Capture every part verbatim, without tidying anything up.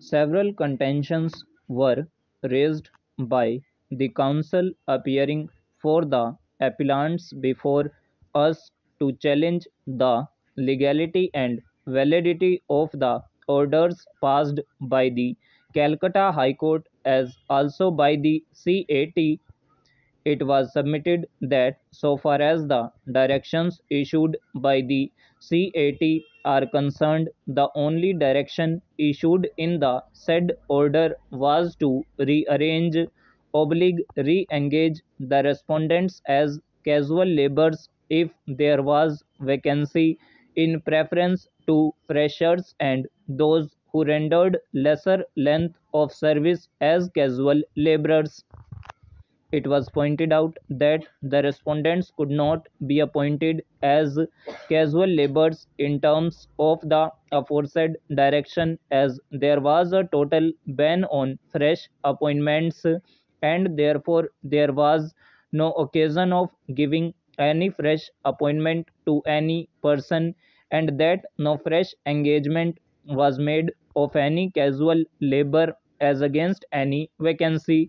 Several contentions were raised by the council appearing for the appellants before us to challenge the legality and validity of the orders passed by the Calcutta High Court as also by the C A T. It was submitted that so far as the directions issued by the C A T are concerned, the only direction issued in the said order was to rearrange oblique re-engage the respondents as casual laborers if there was vacancy in preference to freshers and those who rendered lesser length of service as casual laborers. It was pointed out that the respondents could not be appointed as casual laborers in terms of the aforesaid direction, as there was a total ban on fresh appointments and therefore there was no occasion of giving any fresh appointment to any person, and that no fresh engagement was made of any casual labor as against any vacancy.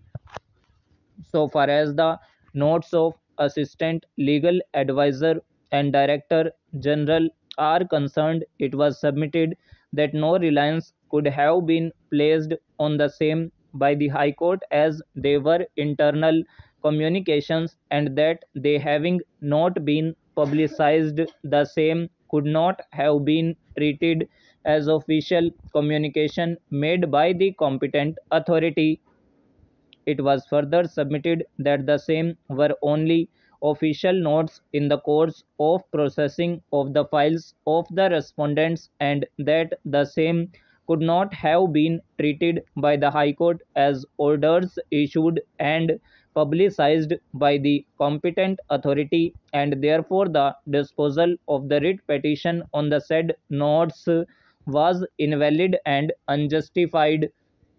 So far as the notes of Assistant Legal Advisor and Director General are concerned, it was submitted that no reliance could have been placed on the same by the High Court as they were internal communications, and that they having not been publicized, the same could not have been treated as official communication made by the competent authority. It was further submitted that the same were only official notes in the course of processing of the files of the respondents, and that the same could not have been treated by the High Court as orders issued and publicized by the competent authority, and therefore the disposal of the writ petition on the said notes was invalid and unjustified.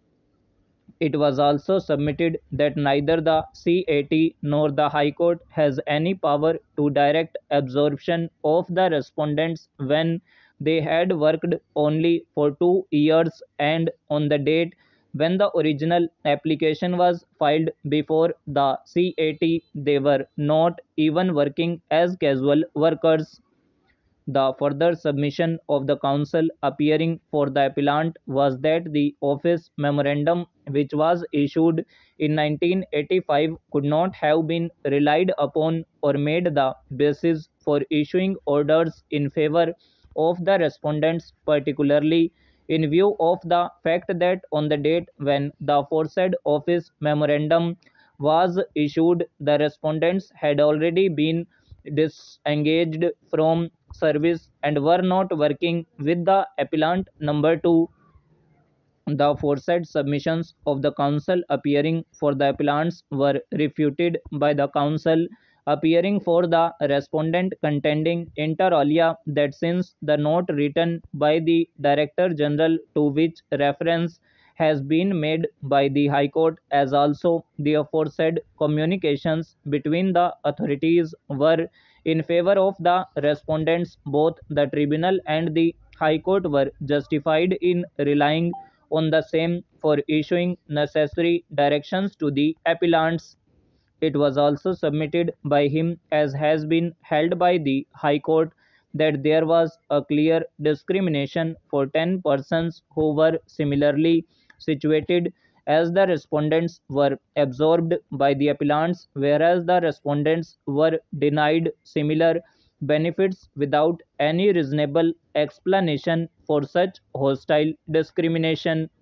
It was also submitted that neither the C A T nor the High Court has any power to direct absorption of the respondents when they had worked only for two years and on the date when the original application was filed before the C A T they were not even working as casual workers. The further submission of the council appearing for the appellant was that the office memorandum which was issued in nineteen eighty-five could not have been relied upon or made the basis for issuing orders in favor of the respondents, particularly in view of the fact that on the date when the aforesaid office memorandum was issued, the respondents had already been disengaged from service and were not working with the appellant. Number two, the aforesaid submissions of the council appearing for the appellants were refuted by the council appearing for the respondent, contending inter alia that since the note written by the Director General to which reference has been made by the High Court, as also the aforesaid communications between the authorities were in favor of the respondents, both the tribunal and the High Court were justified in relying on the same for issuing necessary directions to the appellants. It was also submitted by him, as has been held by the High Court, that there was a clear discrimination for ten persons who were similarly situated as the respondents were absorbed by the appellants, whereas the respondents were denied similar benefits without any reasonable explanation for such hostile discrimination.